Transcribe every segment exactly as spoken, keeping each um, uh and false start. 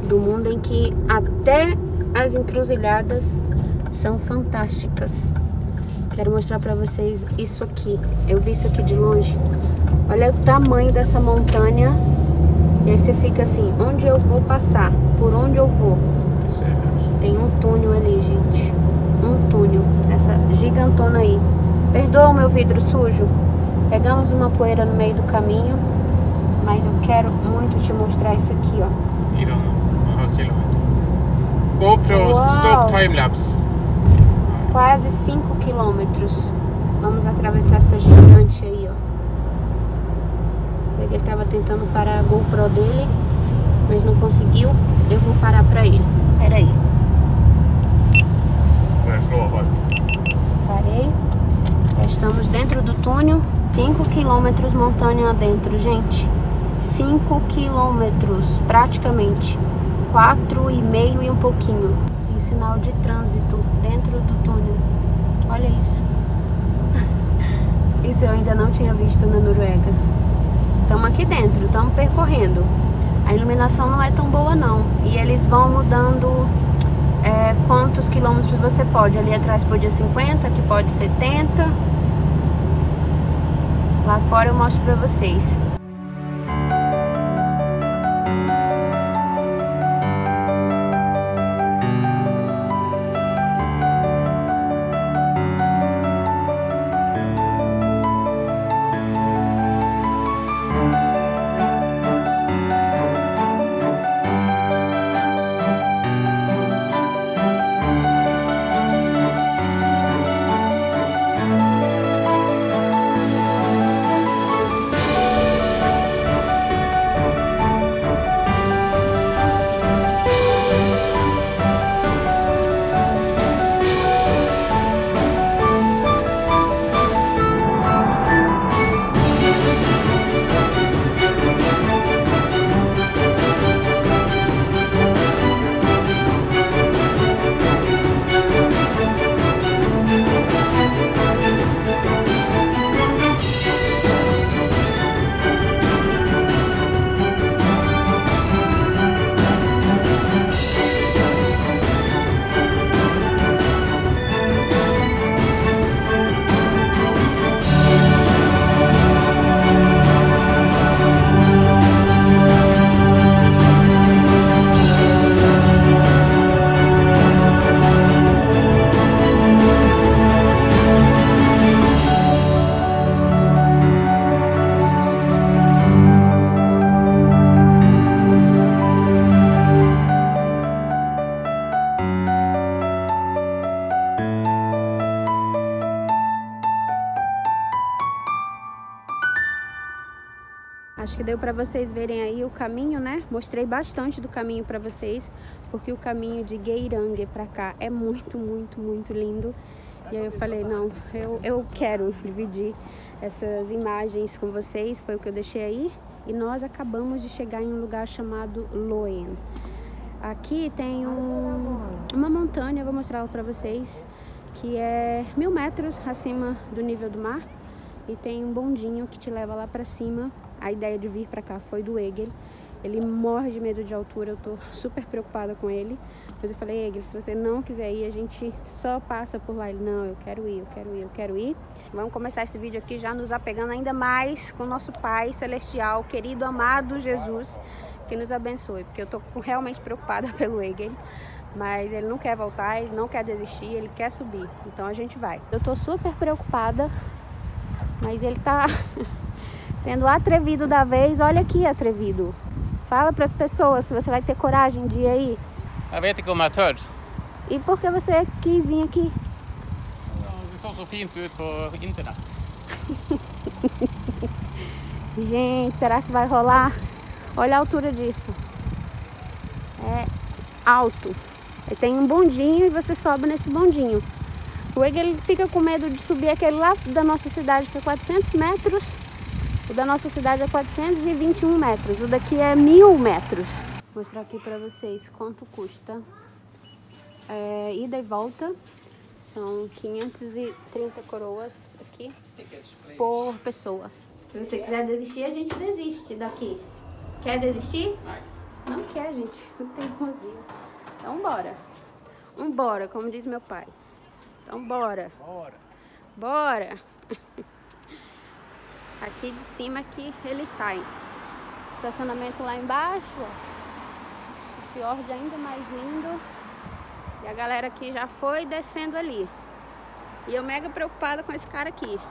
do mundo em que até as encruzilhadas são fantásticas. Quero mostrar pra vocês isso aqui. Eu vi isso aqui de longe. Olha o tamanho dessa montanha. E aí você fica assim, onde eu vou passar? Por onde eu vou? Tem um túnel ali, gente. Um túnel. Essa gigantona aí. Perdoa o meu vidro sujo. Pegamos uma poeira no meio do caminho. Mas eu quero muito te mostrar isso aqui, ó. fire komma fem quilômetros. GoPro Uau. Stop Timelapse. Quase cinco quilômetros. Vamos atravessar essa gigante aí, ó. Ele tava tentando parar a GoPro dele, mas não conseguiu. Eu vou parar pra ele. Pera aí. Parei. Já estamos dentro do túnel. cinco quilômetros montanha adentro, gente. cinco quilômetros, praticamente. quatro e meio e um pouquinho. Tem sinal de trânsito dentro do túnel. Olha isso. Isso eu ainda não tinha visto na Noruega. Estamos aqui dentro, estamos percorrendo. A iluminação não é tão boa não. E eles vão mudando é, quantos quilômetros você pode. Ali atrás podia cinquenta, aqui pode setenta. Lá fora eu mostro pra vocês. Acho que deu para vocês verem aí o caminho, né? Mostrei bastante do caminho para vocês, porque o caminho de Geiranger para cá é muito, muito, muito lindo. E aí eu falei, não, eu, eu quero dividir essas imagens com vocês, foi o que eu deixei aí. E nós acabamos de chegar em um lugar chamado Loen. Aqui tem um, uma montanha, eu vou mostrar ela para vocês, que é mil metros acima do nível do mar. E tem um bondinho que te leva lá para cima. A ideia de vir para cá foi do Egil. Ele morre de medo de altura, eu tô super preocupada com ele. Mas eu falei, Egil, se você não quiser ir, a gente só passa por lá. Ele, não, eu quero ir, eu quero ir, eu quero ir. Vamos começar esse vídeo aqui já nos apegando ainda mais com o nosso Pai Celestial, querido, amado Jesus, que nos abençoe. Porque eu tô realmente preocupada pelo Egil. Mas ele não quer voltar, ele não quer desistir, ele quer subir. Então a gente vai. Eu tô super preocupada, mas ele tá... sendo atrevido da vez. Olha aqui, atrevido. Fala para as pessoas se você vai ter coragem de ir aí. Jag vet inte om jag tör. E por que você quis vir aqui? Det såg så fint ut på internet. Gente, será que vai rolar? Olha a altura disso. É alto. E tem um bondinho e você sobe nesse bondinho. O Egil fica com medo de subir aquele lá da nossa cidade, que é quatrocentos metros. O da nossa cidade é quatrocentos e vinte e um metros. O daqui é mil metros. Vou mostrar aqui pra vocês quanto custa. É, ida e volta. São quinhentas e trinta coroas aqui por pessoa. Se você quiser desistir, a gente desiste daqui. Quer desistir? Não quer, gente. Não tem cozinha. Então bora. Vambora, como diz meu pai. Então bora. Bora. Bora. Aqui de cima que eles saem. Estacionamento lá embaixo, ó. O fiord ainda mais lindo. E a galera aqui já foi descendo ali. E eu mega preocupada com esse cara aqui.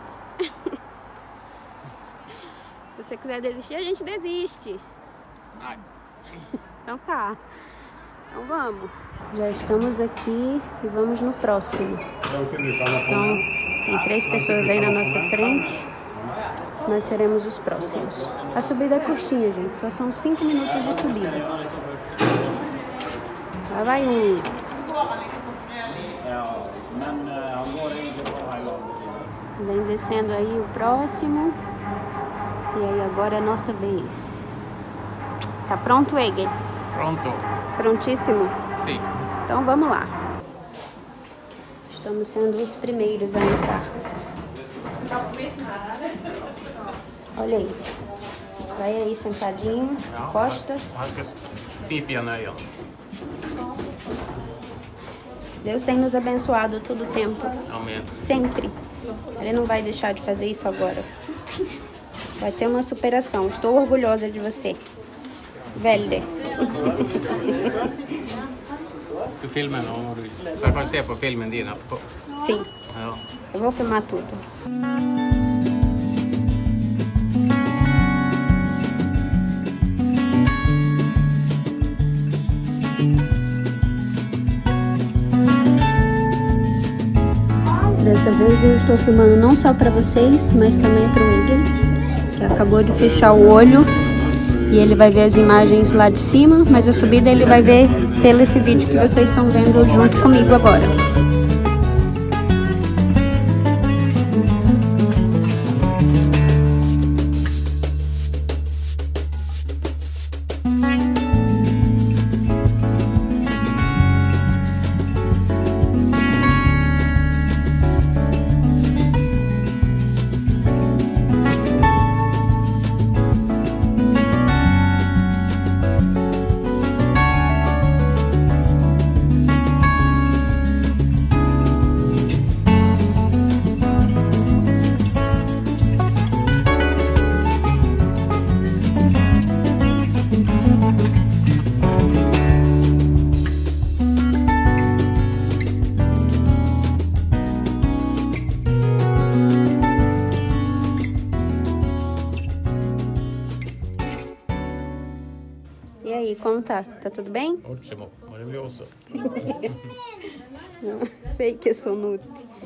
Se você quiser desistir, a gente desiste. Ai. Então tá. Então vamos. Já estamos aqui e vamos no próximo. Então, tem três pessoas aí na nossa frente. Nós seremos os próximos. A subida é curtinha, gente. Só são cinco minutos de subida. Lá vai um. Vem descendo aí o próximo. E aí agora é a nossa vez. Tá pronto, Egel? Pronto. Prontíssimo? Sim. Então vamos lá. Estamos sendo os primeiros a entrar. Olha aí. Vai aí sentadinho, costas. Deus tem nos abençoado todo o tempo. Amém. Sempre. Ele não vai deixar de fazer isso agora. Vai ser uma superação. Estou orgulhosa de você. Velder. Du filmer nå, må du. Så jeg kan se på filmen din etterpå. Sim. Ja. Eu vou filmar tudo. Dessa vez eu estou filmando não só para vocês, mas também para o Egel, que acabou de fechar o olho e ele vai ver as imagens lá de cima, mas a subida ele vai ver pelo esse vídeo que vocês estão vendo junto comigo agora. E aí, como tá? Tá tudo bem? Ótimo, maravilhoso. Sei que sou nut.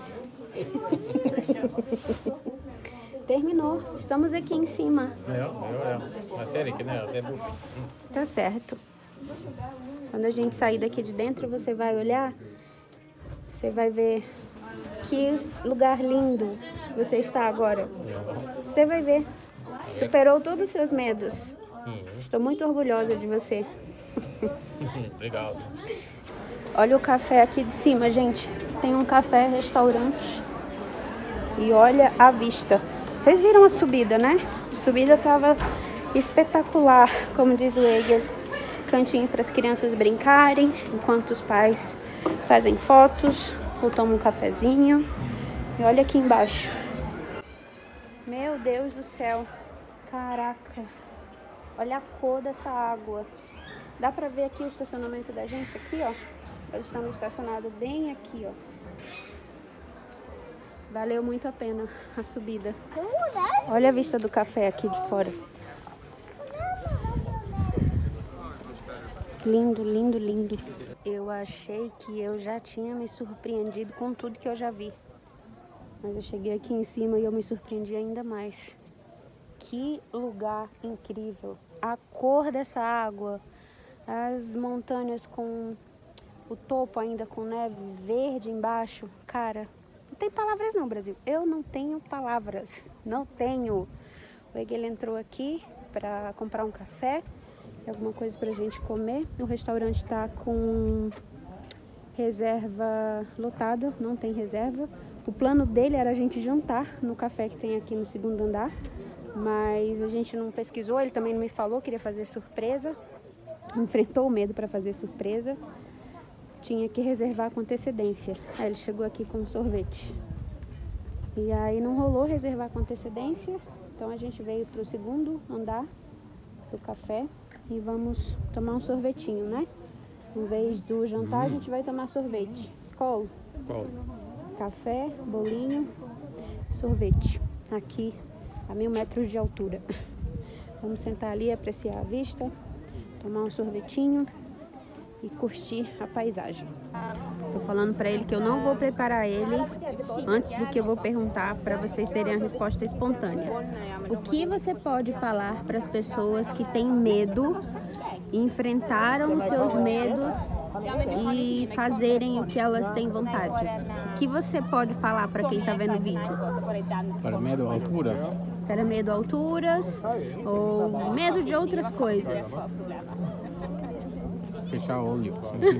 Terminou. Estamos aqui em cima. Ja, det gjør det. Jeg ser ikke ned, det er bort. Tá certo. Quando a gente sair daqui de dentro, você vai olhar, você vai ver que lugar lindo você está agora. Você vai ver. Superou todos os seus medos. Estou muito orgulhosa de você. Obrigado. Olha o café aqui de cima, gente. Tem um café restaurante. E olha a vista. Vocês viram a subida, né? A subida tava espetacular, como diz o Egel. Cantinho para as crianças brincarem, enquanto os pais fazem fotos ou tomam um cafezinho. E olha aqui embaixo. Meu Deus do céu. Caraca. Olha a cor dessa água. Dá pra ver aqui o estacionamento da gente aqui, ó. Nós estamos estacionados bem aqui, ó. Valeu muito a pena a subida. Olha a vista do café aqui de fora. Lindo, lindo, lindo. Eu achei que eu já tinha me surpreendido com tudo que eu já vi. Mas eu cheguei aqui em cima e eu me surpreendi ainda mais. Que lugar incrível. A cor dessa água. As montanhas com o topo ainda com neve verde embaixo. Cara, não tem palavras não, Brasil. Eu não tenho palavras. Não tenho. O Egel entrou aqui para comprar um café. Alguma coisa pra gente comer. O restaurante tá com reserva lotada. Não tem reserva. O plano dele era a gente jantar no café que tem aqui no segundo andar. Mas a gente não pesquisou, ele também não me falou, queria fazer surpresa. enfrentou o medo para fazer surpresa, tinha que reservar com antecedência. Aí ele chegou aqui com um sorvete. E aí não rolou reservar com antecedência, então a gente veio para o segundo andar do café e vamos tomar um sorvetinho, né? Em vez do jantar, a gente vai tomar sorvete. Escola, café, bolinho, sorvete. Aqui a mil metros de altura. Vamos sentar ali, apreciar a vista, tomar um sorvetinho e curtir a paisagem. Tô falando pra ele que eu não vou preparar ele antes do que eu vou perguntar, para vocês terem a resposta espontânea. O que você pode falar para as pessoas que têm medo, enfrentaram os seus medos e fazerem o que elas têm vontade? O que você pode falar para quem tá vendo o vídeo? Para medo de alturas. Para medo a alturas ou medo de outras coisas? Fechar o olho.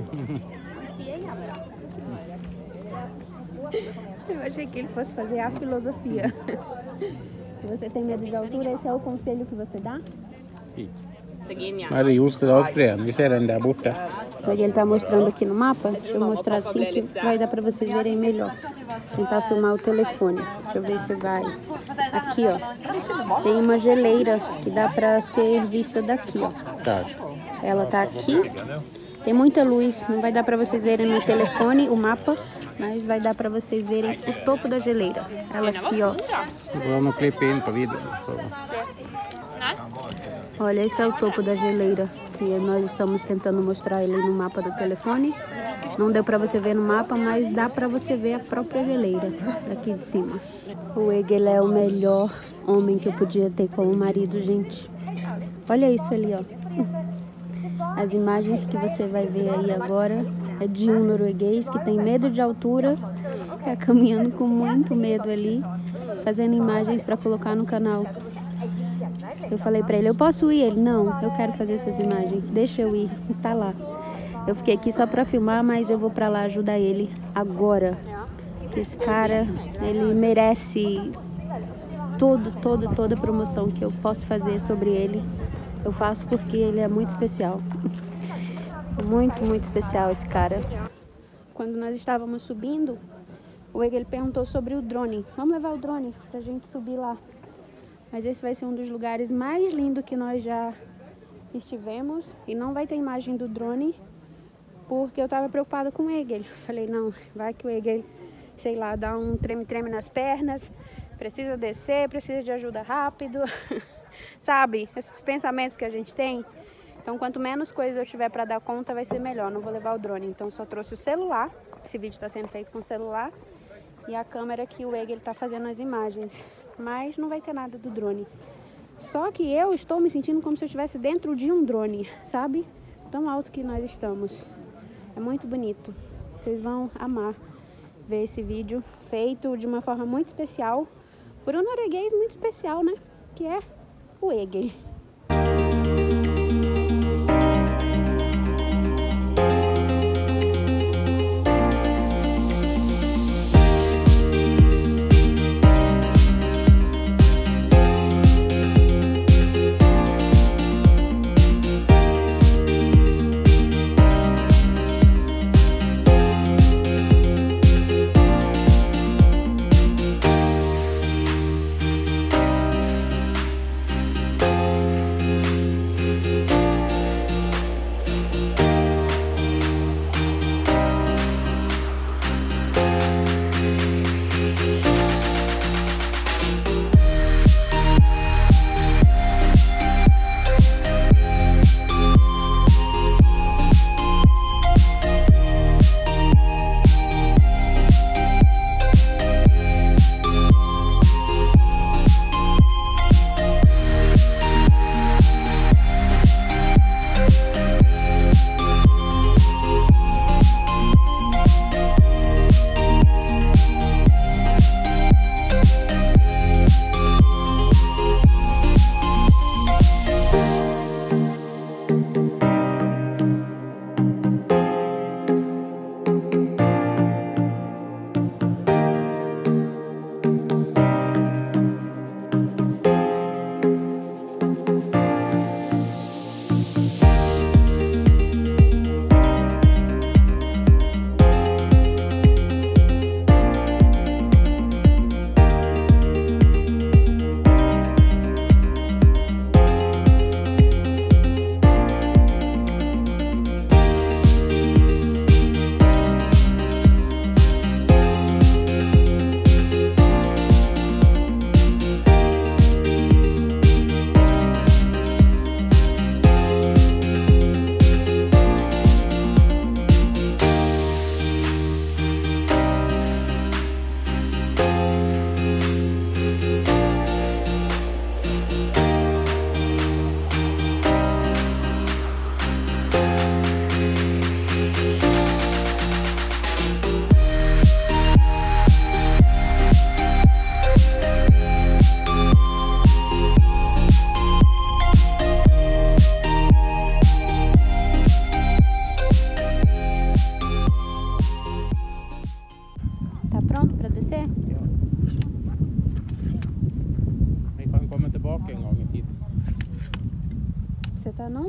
Eu achei que ele fosse fazer a filosofia. Se você tem medo de altura, esse é o conselho que você dá? Sim. Mas just Dalsbreen, vi ser den där borta. Ele está mostrando aqui no mapa. Deixa eu mostrar assim que vai dar para vocês verem melhor. Tentar filmar o telefone. Deixa eu ver se vai. Aqui, ó. Tem uma geleira que dá para ser vista daqui, ó. Tá. Ela tá aqui. Tem muita luz. Não vai dar para vocês verem no telefone o mapa, mas vai dar para vocês verem o topo da geleira. Ela aqui, ó. Vamos clipar in på vídeo. Olha, esse é o topo da geleira que nós estamos tentando mostrar ele no mapa do telefone. Não deu para você ver no mapa, mas dá para você ver a própria geleira daqui de cima. O Egel é o melhor homem que eu podia ter como marido, gente. Olha isso ali, ó. As imagens que você vai ver aí agora é de um norueguês que tem medo de altura, tá caminhando com muito medo ali, fazendo imagens para colocar no canal. Eu falei pra ele, eu posso ir? Ele, não, eu quero fazer essas imagens, deixa eu ir, tá lá. Eu fiquei aqui só pra filmar, mas eu vou pra lá ajudar ele agora. Porque esse cara, ele merece todo, todo, toda a promoção que eu posso fazer sobre ele. Eu faço porque ele é muito especial. Muito, muito especial esse cara. Quando nós estávamos subindo, o Egel perguntou sobre o drone. Vamos levar o drone pra gente subir lá. Mas esse vai ser um dos lugares mais lindos que nós já estivemos. E não vai ter imagem do drone, porque eu estava preocupada com o Egel. Falei, não, vai que o Egel, sei lá, dá um treme-treme nas pernas, precisa descer, precisa de ajuda rápido. Sabe, esses pensamentos que a gente tem. Então, quanto menos coisa eu tiver para dar conta, vai ser melhor. Não vou levar o drone. Então, só trouxe o celular. Esse vídeo está sendo feito com o celular. E a câmera que o Egel está fazendo as imagens. Mas não vai ter nada do drone. Só que eu estou me sentindo como se eu estivesse dentro de um drone, sabe? Tão alto que nós estamos. É muito bonito. Vocês vão amar ver esse vídeo feito de uma forma muito especial por um norueguês muito especial, né? Que é o Egel.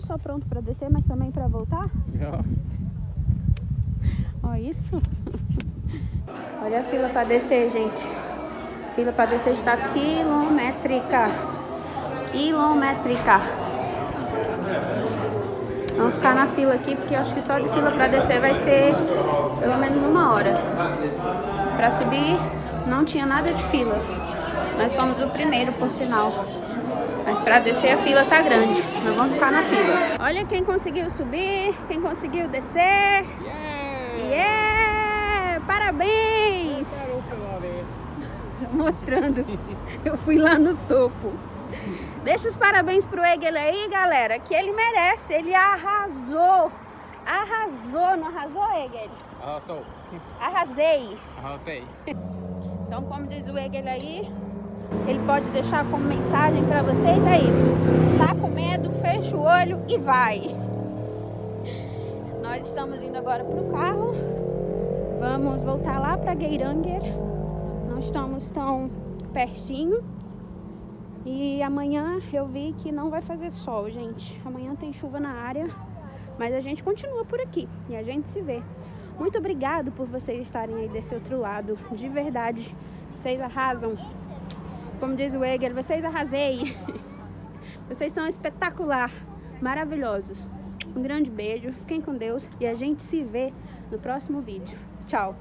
só pronto para descer, mas também para voltar. Ja. Olha isso. Olha a fila para descer, gente. A fila para descer está quilométrica. Quilométrica. Vamos ficar na fila aqui, porque eu acho que só de fila para descer vai ser pelo menos uma hora. Para subir não tinha nada de fila. Nós fomos o primeiro, por sinal. Mas para descer a fila tá grande. Nós vamos ficar na fila. Olha quem conseguiu subir, quem conseguiu descer. Yeah! Yeah! Parabéns! Mostrando. Eu fui lá no topo. Deixa os parabéns pro Egel aí, galera, que ele merece. Ele arrasou. Arrasou, não arrasou, Egel? Arrasou. Arrasei. Arrasei. Então, como diz o Egel aí, ele pode deixar como mensagem para vocês, é isso. Tá com medo, fecha o olho e vai. Nós estamos indo agora pro carro. Vamos voltar lá para Geiranger. Não estamos tão pertinho. E amanhã eu vi que não vai fazer sol, gente. Amanhã tem chuva na área, mas a gente continua por aqui e a gente se vê. Muito obrigado por vocês estarem aí desse outro lado. De verdade, vocês arrasam. Como diz o Egel, vocês arrasei. Vocês são espetacular, maravilhosos. Um grande beijo, fiquem com Deus e a gente se vê no próximo vídeo. Tchau!